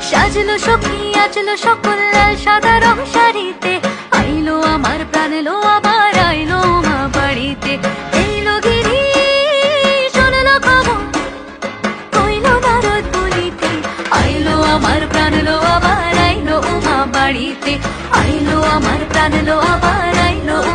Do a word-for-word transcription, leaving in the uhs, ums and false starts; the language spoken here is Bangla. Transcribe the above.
সাজলো সখী আজলো সকল লাল সাদা রং শাড়িতে, আইলো আমার প্রাণ এলো আবার আইলো মা বাড়িতে। এইলো গিরি শোনলো খবর কইলো নারদ বলিতে, আইলো আমার প্রাণ এলো আবার আইলো মা বাড়িতে, আইলো আমার প্রাণ এলো আবার